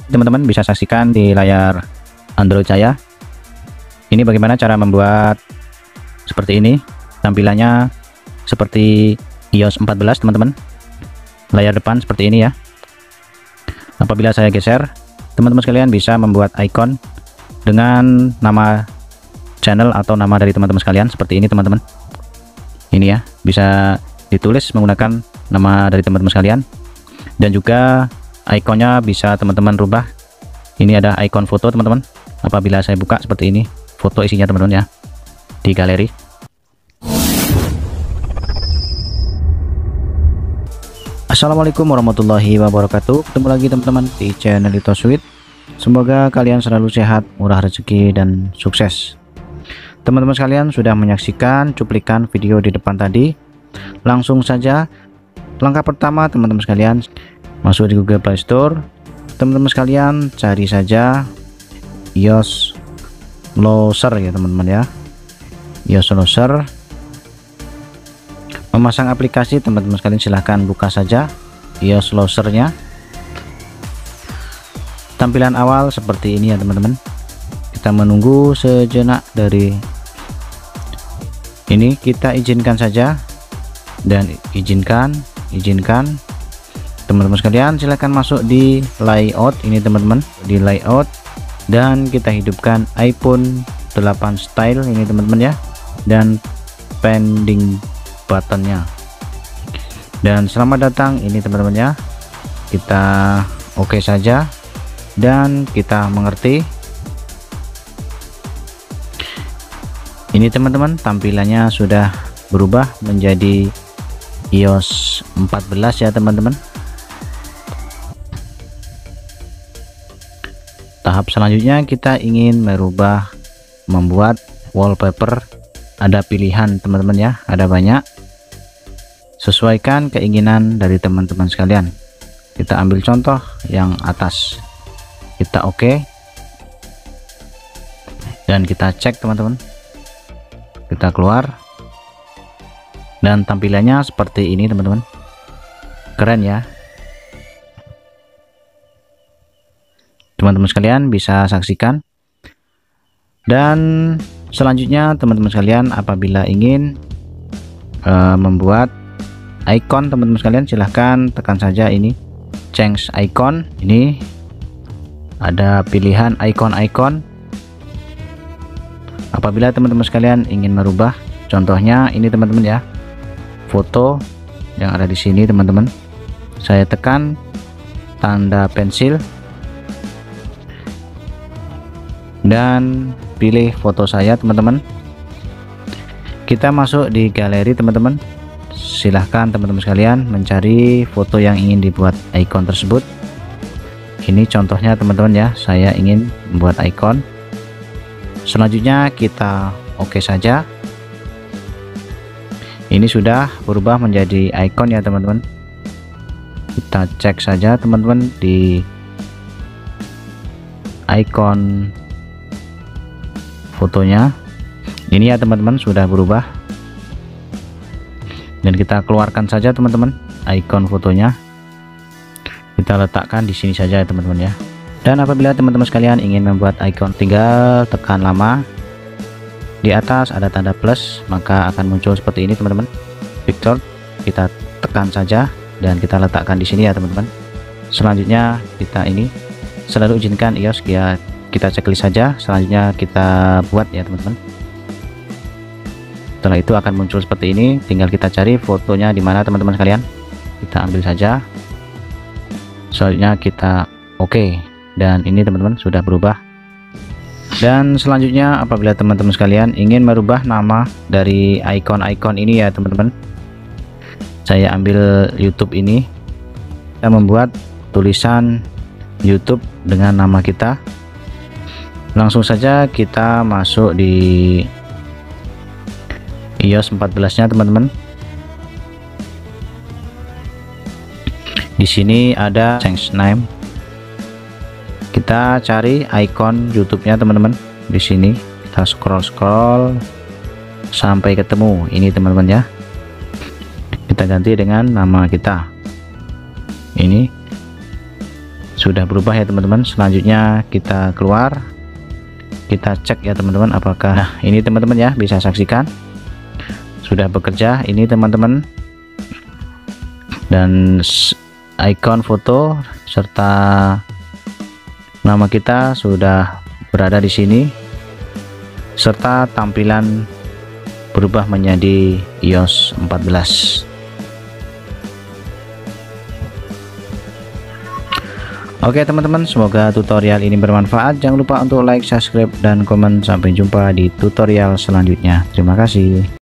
Teman-teman bisa saksikan di layar Android saya. Ini bagaimana cara membuat seperti ini. Tampilannya seperti iOS 14 teman-teman. Layar depan seperti ini ya. Apabila saya geser, teman-teman sekalian bisa membuat icon dengan nama channel atau nama dari teman-teman sekalian seperti ini teman-teman. Ini ya, bisa ditulis menggunakan nama dari teman-teman sekalian, dan juga ikonnya bisa teman-teman rubah. Ini ada ikon foto teman-teman. Apabila saya buka seperti ini, foto isinya teman-teman ya, di galeri. Assalamualaikum warahmatullahi wabarakatuh. Ketemu lagi teman-teman di channel Lito Sweet. Semoga kalian selalu sehat, murah rezeki, dan sukses. Teman-teman sekalian sudah menyaksikan cuplikan video di depan tadi. Langsung saja, langkah pertama teman-teman sekalian, masuk di Google Play Store. Teman-teman sekalian cari saja iOS Launcher ya teman-teman ya. iOS Launcher. Memasang aplikasi, teman-teman sekalian silahkan buka saja iOS Launcher-nya. Tampilan awal seperti ini ya teman-teman. Kita menunggu sejenak. Dari ini kita izinkan saja, dan izinkan. Teman-teman sekalian silahkan masuk di layout ini teman-teman, di layout, dan kita hidupkan iPhone 8 style ini teman-teman ya, dan pending buttonnya. Dan selamat datang ini teman-teman ya, kita oke saja dan kita mengerti. Ini teman-teman tampilannya sudah berubah menjadi iOS 14 ya teman-teman. Tahap selanjutnya kita ingin merubah, membuat wallpaper. Ada pilihan teman-teman ya, ada banyak. Sesuaikan keinginan dari teman-teman sekalian. Kita ambil contoh yang atas, kita oke, dan kita cek teman-teman. Kita keluar, dan tampilannya seperti ini teman-teman. Keren ya. Teman-teman sekalian bisa saksikan. Dan selanjutnya teman-teman sekalian apabila ingin membuat icon, teman-teman sekalian silahkan tekan saja ini change icon. Ini ada pilihan icon-icon. Apabila teman-teman sekalian ingin merubah, contohnya ini teman-teman ya, foto yang ada di sini teman-teman. Saya tekan tanda pensil dan pilih foto saya teman-teman. Kita masuk di galeri teman-teman. Silahkan teman-teman sekalian mencari foto yang ingin dibuat icon tersebut. Ini contohnya teman-teman ya, saya ingin membuat icon. Selanjutnya kita oke saja. Ini sudah berubah menjadi icon ya teman-teman. Kita cek saja teman-teman di icon fotonya. Ini ya teman-teman sudah berubah, dan kita keluarkan saja teman-teman icon fotonya. Kita letakkan di sini saja ya teman-teman ya. Dan apabila teman-teman sekalian ingin membuat icon, tinggal tekan lama. Di atas ada tanda plus, maka akan muncul seperti ini teman-teman. Picture, kita tekan saja dan kita letakkan di sini ya teman-teman. Selanjutnya kita ini selalu izinkan iOS, ya kita checklist saja. Selanjutnya kita buat ya teman-teman. Setelah itu akan muncul seperti ini. Tinggal kita cari fotonya di mana teman-teman sekalian. Kita ambil saja. Selanjutnya kita oke. Dan ini teman-teman sudah berubah. Dan selanjutnya apabila teman-teman sekalian ingin merubah nama dari icon-icon ini ya teman-teman, saya ambil YouTube ini. Kita membuat tulisan YouTube dengan nama kita. Langsung saja kita masuk di iOS 14 nya teman-teman. Di sini ada change name. Kita cari icon YouTube-nya teman-teman. Di sini kita scroll sampai ketemu ini teman-teman ya. Kita ganti dengan nama kita. Ini sudah berubah ya teman-teman. Selanjutnya kita keluar, kita cek ya teman-teman apakah, nah ini teman-teman ya, bisa saksikan sudah bekerja ini teman-teman, dan ikon foto serta nama kita sudah berada di sini, serta tampilan berubah menjadi iOS 14. Oke teman-teman, semoga tutorial ini bermanfaat. Jangan lupa untuk like, subscribe, dan komen. Sampai jumpa di tutorial selanjutnya. Terima kasih.